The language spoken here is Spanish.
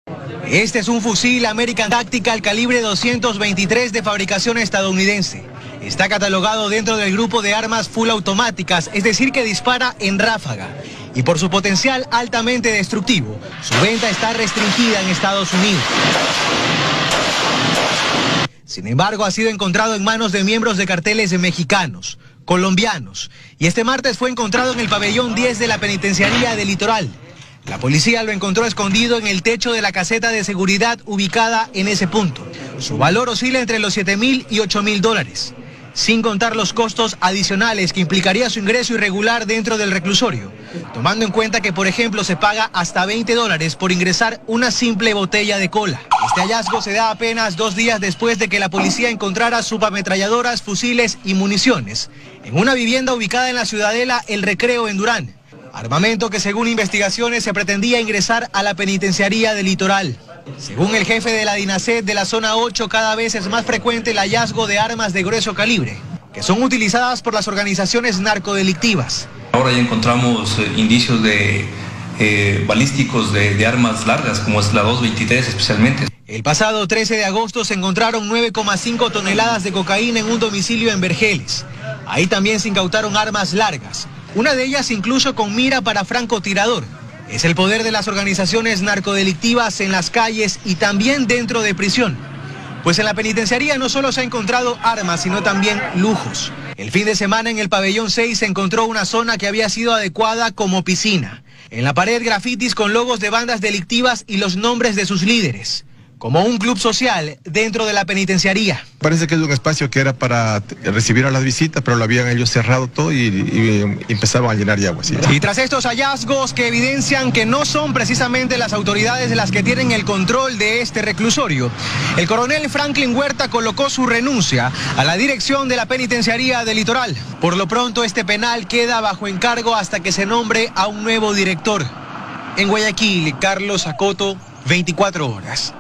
Este es un fusil American Tactical calibre 223 de fabricación estadounidense. Está catalogado dentro del grupo de armas full automáticas, es decir que dispara en ráfaga. Y por su potencial altamente destructivo, su venta está restringida en Estados Unidos. Sin embargo, ha sido encontrado en manos de miembros de carteles mexicanos, colombianos, y este martes fue encontrado en el pabellón 10 de la penitenciaría del Litoral. La policía lo encontró escondido en el techo de la caseta de seguridad ubicada en ese punto. Su valor oscila entre los $7.000 y $8.000, sin contar los costos adicionales que implicaría su ingreso irregular dentro del reclusorio, tomando en cuenta que, por ejemplo, se paga hasta $20 por ingresar una simple botella de cola. Este hallazgo se da apenas 2 días después de que la policía encontrara subametralladoras, fusiles y municiones en una vivienda ubicada en la ciudadela El Recreo en Durán. Armamento que según investigaciones se pretendía ingresar a la penitenciaría del Litoral. Según el jefe de la DINASED de la zona 8, cada vez es más frecuente el hallazgo de armas de grueso calibre, que son utilizadas por las organizaciones narcodelictivas. Ahora ya encontramos indicios de balísticos de armas largas, como es la 223 especialmente. El pasado 13 de agosto se encontraron 9,5 toneladas de cocaína en un domicilio en Vergeles. Ahí también se incautaron armas largas, una de ellas incluso con mira para francotirador. Es el poder de las organizaciones narcodelictivas en las calles y también dentro de prisión. Pues en la penitenciaría no solo se ha encontrado armas, sino también lujos. El fin de semana en el pabellón 6 se encontró una zona que había sido adecuada como piscina. En la pared, grafitis con logos de bandas delictivas y los nombres de sus líderes, como un club social dentro de la penitenciaría. Parece que es un espacio que era para recibir a las visitas, pero lo habían ellos cerrado todo y empezaban a llenar de agua. ¿Sí? Y tras estos hallazgos que evidencian que no son precisamente las autoridades las que tienen el control de este reclusorio, el coronel Franklin Huerta colocó su renuncia a la dirección de la penitenciaría del Litoral. Por lo pronto, este penal queda bajo encargo hasta que se nombre a un nuevo director. En Guayaquil, Carlos Acoto, 24 horas.